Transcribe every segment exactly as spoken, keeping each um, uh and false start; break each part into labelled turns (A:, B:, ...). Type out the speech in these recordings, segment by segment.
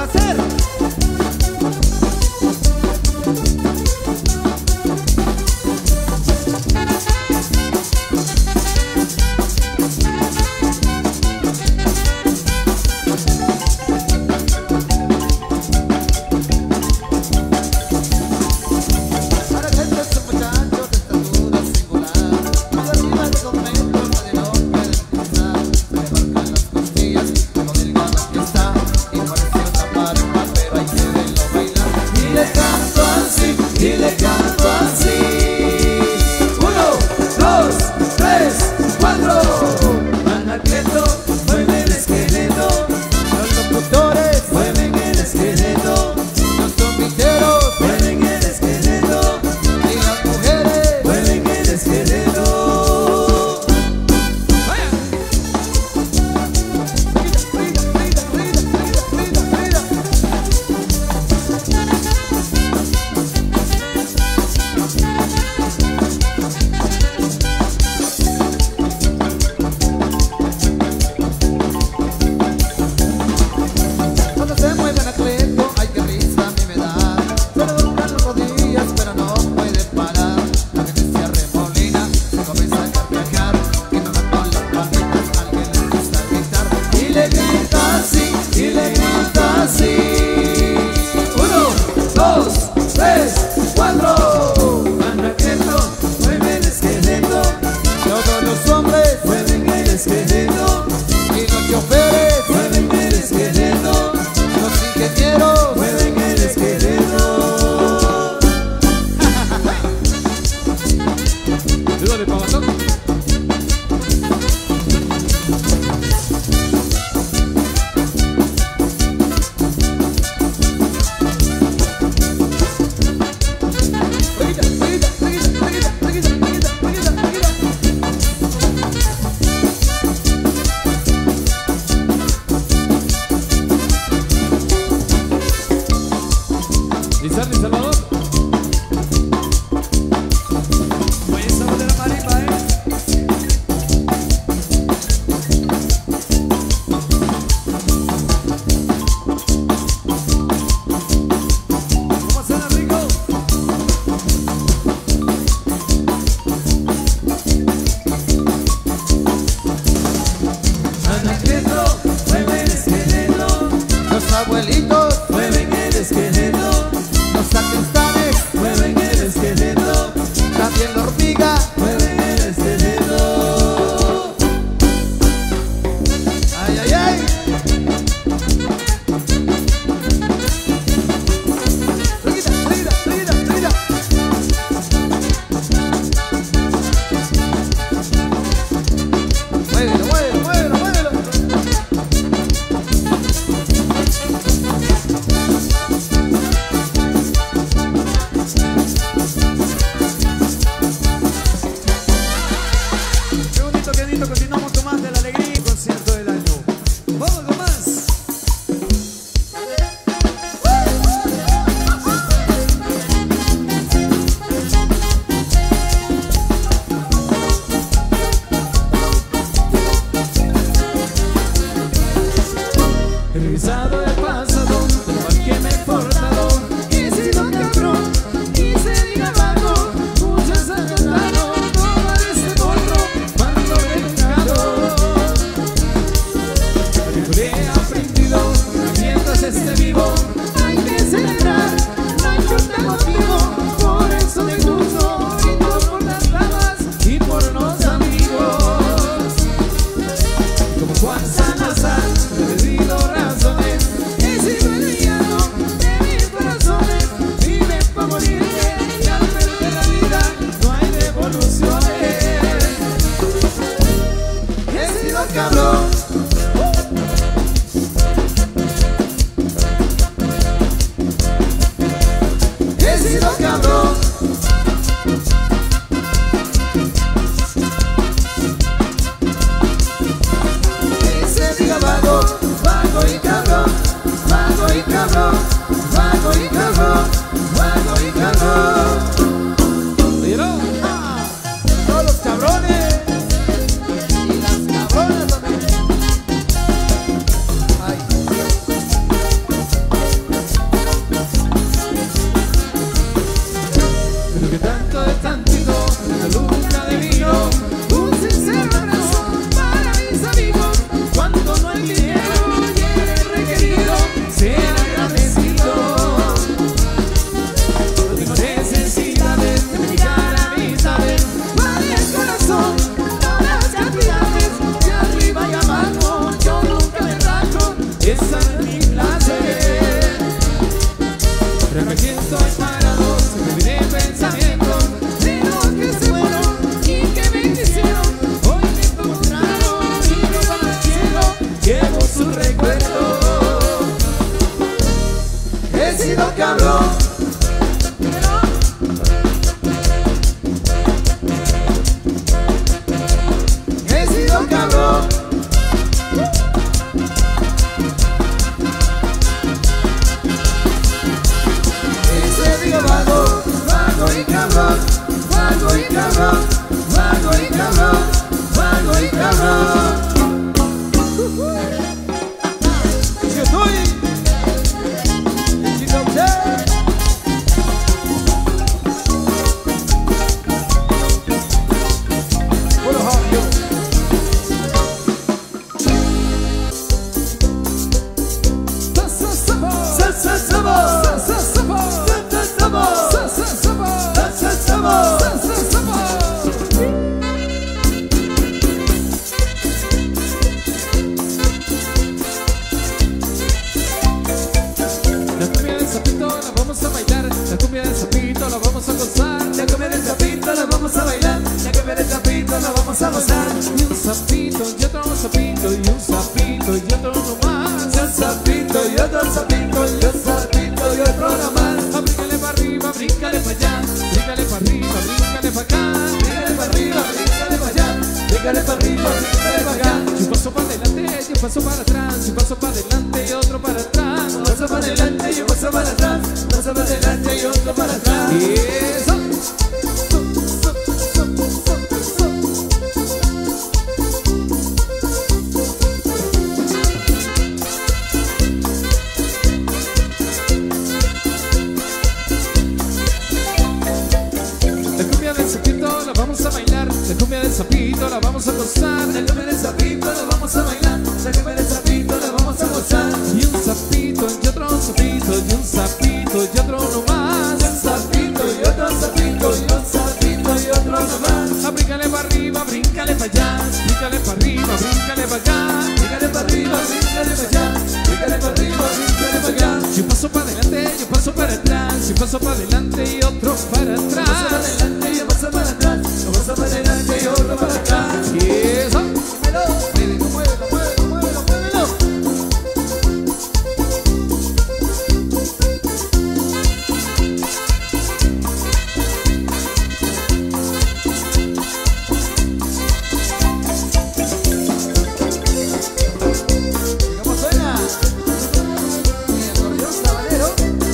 A: hacer.
B: Juan Salazar, he bebido razones
A: cabrón. He sido cabrón. Ese día vago, vago y cabrón, vago y cabrón, vago y cabrón, vago y cabrón. Yo estoy en Chino Black. Bueno, Javier. Salsa samba, salsa samba, salsa samba, salsa samba, salsa samba, salsa samba, salsa samba. La cumbia del sapito la vamos a bailar, la cumbia del sapito la vamos a gozar, la cumbia del sapito la vamos a bailar, la cumbia del sapito la vamos a gozar. Y un sapito y otro sapito y un sapito y otro no más. Un sapito y otro sapito y un sapito y otro no más. Ah, bríncale para arriba, bríncale para allá, bríncale para arriba, bríncale para acá, bríncale para arriba, bríncale para allá, bríncale para arriba, bríncale para acá. Y un paso para adelante y un paso para atrás, y un paso para adelante y otro para atrás. Un paso para adelante y un paso para atrás, un paso para adelante y otro para atrás. Y eso. La vamos a bailar, la cumbia del sapito la vamos a gozar, la cumbia del sapito la vamos a bailar, la cumbia del sapito la vamos a gozar. Y un sapito y otro sapito y un sapito y otro no más. Un sapito y otro sapito y un sapito y otro no más. Ah, bríncale para arriba, bríncale para allá, bríncale para arriba, bríncale para acá, bríncale para arriba, bríncale para allá, bríncale para arriba, bríncale para acá. Si un paso para adelante, yo paso para atrás, si un paso para adelante y otro para atrás. Paso para adelante y yo paso para atrás, yo paso para adelante y otro para acá. Y eso, muévelo, muévelo, muévelo, muévelo, muévelo. ¿Cómo suena? Mi acordeón sabanero.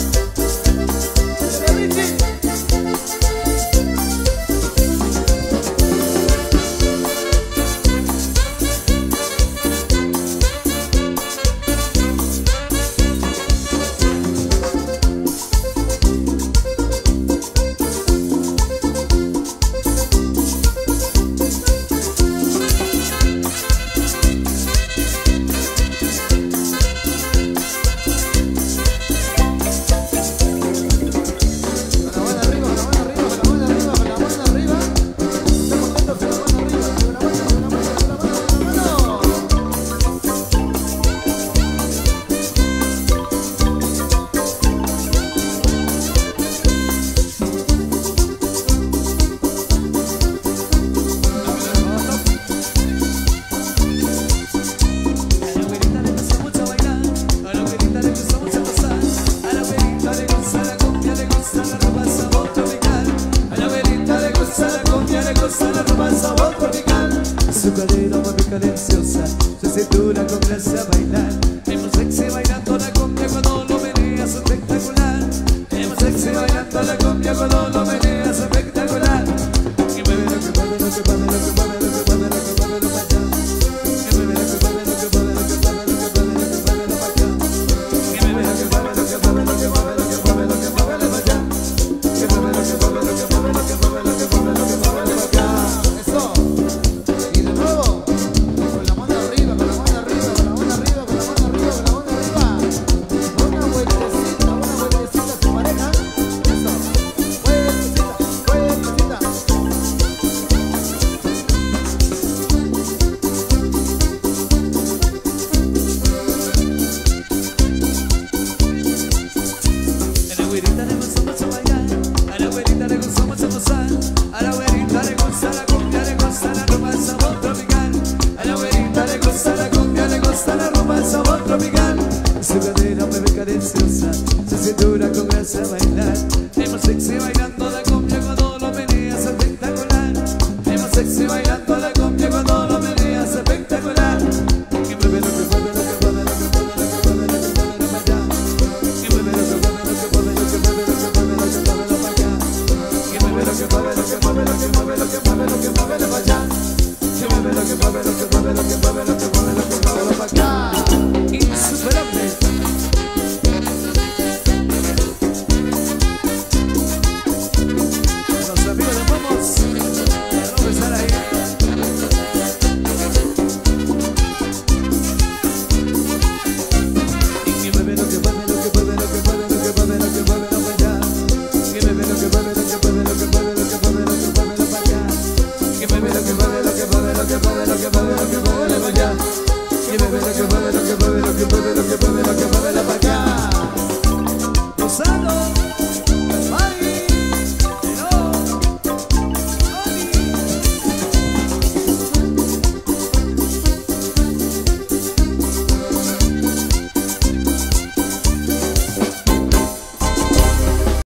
A: Su cadera mueve cadenciosa, su cintura con gracia a bailar. Hemos sexy bailando la cumbia cuando lo meneas espectacular. Hemos sexy bailando la cumbia cuando lo meneas espectacular. Que mueve lo que mueve, lo que mueve, lo que mueve, lo que mueve, lo que mueve, lo para allá. Que mueve lo que mueve, lo que mueve, lo que mueve, lo que mueve, lo que mueve, lo para acá. Que mueve lo que mueve, lo que mueve, lo que mueve, lo que mueve, lo que mueve, lo para allá. Que mueve lo que mueve, lo que mueve, lo que mueve, lo que mueve, lo que mueve, lo para acá. Eso. Y de nuevo, con la mano arriba, con la mano arriba, con la mano arriba, con la mano arriba, con la mano arriba. Una vueltecita, una vueltecita sin pareja. Eso. Vueltecita, vueltecita. A la güerita le gusta mucho bailar, a la güerita le gusta mucho gozar, a la güerita le gusta la cumbia, le gusta la rumba, el sabor tropical. A la güerita le gusta la cumbia, le gusta la rumba, el sabor tropical. Su cadera mueve cadenciosa, su cintura con gracia bailar.